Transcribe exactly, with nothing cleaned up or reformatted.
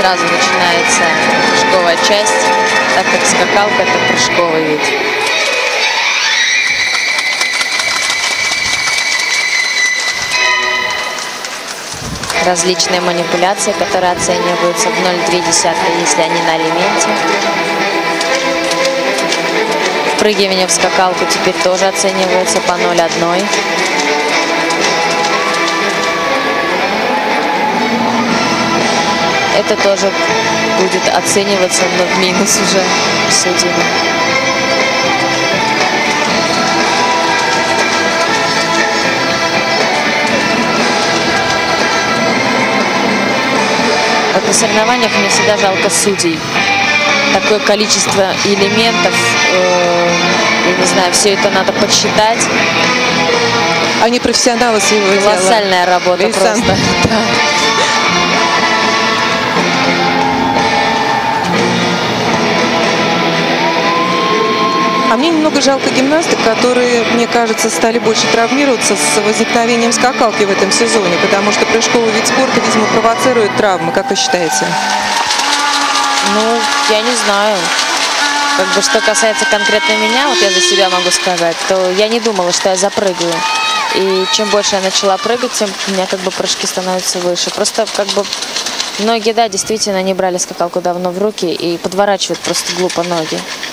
сразу начинается прыжковая часть, так как скакалка — это прыжковый вид. Различные манипуляции, которые оцениваются в ноль целых две десятых, если они на элементе. Впрыгивание в скакалку теперь тоже оценивается по ноль целых одна десятая. Это тоже будет оцениваться, но в минус уже судьями. Вот на соревнованиях мне всегда жалко судей. Такое количество элементов, э, я не знаю, все это надо подсчитать. Они профессионалы своего дела. Колоссальная работа И просто. сам... Да. А мне немного жалко гимнасток, которые, мне кажется, стали больше травмироваться с возникновением скакалки в этом сезоне, потому что прыжковый вид спорта, видимо, провоцирует травмы. Как вы считаете? Ну, я не знаю. Как бы, что касается конкретно меня, вот я за себя могу сказать, то я не думала, что я запрыгаю. И чем больше я начала прыгать, тем у меня как бы прыжки становятся выше. Просто как бы многие, да, действительно не брали скакалку давно в руки и подворачивают просто глупо ноги.